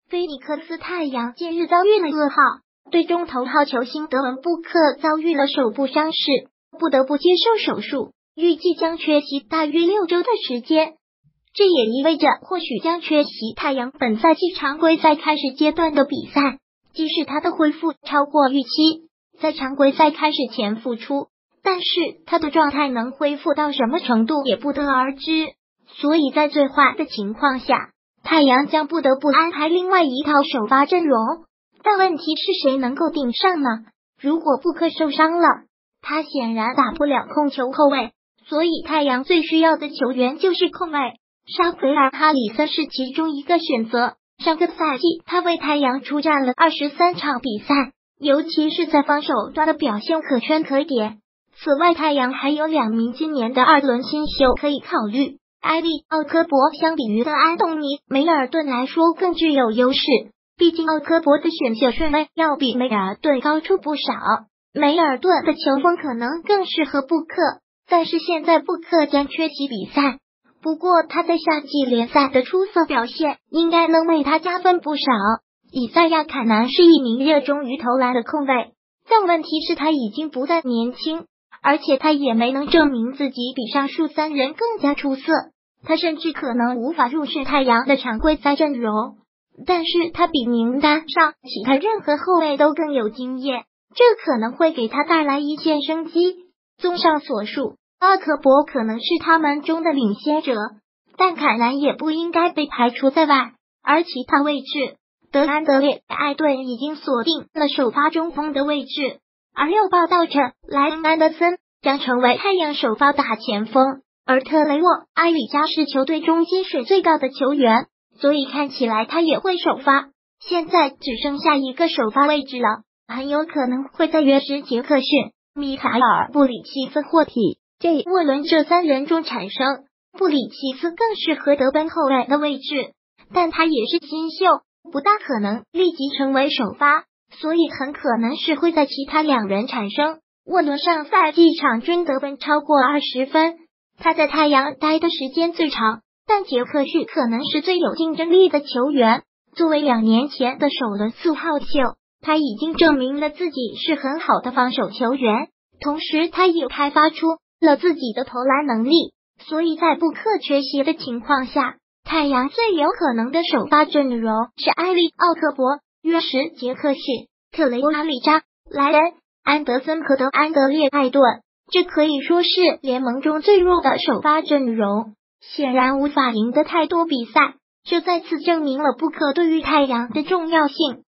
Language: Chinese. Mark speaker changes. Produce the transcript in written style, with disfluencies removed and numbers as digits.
Speaker 1: 菲尼克斯太阳近日遭遇了噩耗，队中头号球星德文布克遭遇了手部伤势，不得不接受手术，预计将缺席大约6周的时间。这也意味着或许将缺席太阳本赛季常规赛开始阶段的比赛。即使他的恢复超过预期，在常规赛开始前复出，但是他的状态能恢复到什么程度也不得而知。所以在最坏的情况下，太阳将不得不安排另外一套首发阵容。但问题是谁能够顶上呢？如果布克受伤了，他显然打不了控球后卫，所以太阳最需要的球员就是控卫。沙奎尔·哈里森是其中一个选择。上个赛季他为太阳出战了23场比赛，尤其是在防守端的表现可圈可点。此外，太阳还有2名今年的2轮新秀可以考虑。埃利·奥科伯相比于的安东尼·梅尔顿来说更具有优势，毕竟奥科伯的选秀顺位要比梅尔顿高出不少。梅尔顿的球风可能更适合布克，但是现在布克将缺席比赛。不过他在夏季联赛的出色表现应该能为他加分不少。以赛亚·坎南是一名热衷于投篮的控卫，但问题是他已经不再年轻，而且他也没能证明自己比上述3人更加出色。他甚至可能无法入选太阳的常规赛阵容，但是他比名单上其他任何后卫都更有经验，这可能会给他带来一线生机。综上所述，奥科伯可能是他们中的领先者，但凯南也不应该被排除在外。而其他位置，德安德烈·艾顿已经锁定了首发中锋的位置，而有报道称莱恩·安德森将成为太阳首发大前锋，而特雷沃·埃里加是球队中薪水最高的球员，所以看起来他也会首发。现在只剩下一个首发位置了，很有可能会在约什·杰克逊、米卡尔·布里奇斯或沃伦这3人中产生。布里奇斯更适合得分后卫的位置，但他也是新秀，不大可能立即成为首发，所以很可能是会在其他2人产生。沃伦上赛季场均得分超过20分，他在太阳待的时间最长，但杰克逊可能是最有竞争力的球员。作为2年前的首轮4号秀，他已经证明了自己是很好的防守球员，同时他也开发出了自己的投篮能力，所以在布克缺席的情况下，太阳最有可能的首发阵容是埃利·奥科伯、约什·杰克逊、特雷沃·阿里扎、莱恩·安德森和德安德烈·艾顿，这可以说是联盟中最弱的首发阵容，显然无法赢得太多比赛，这再次证明了布克对于太阳的重要性。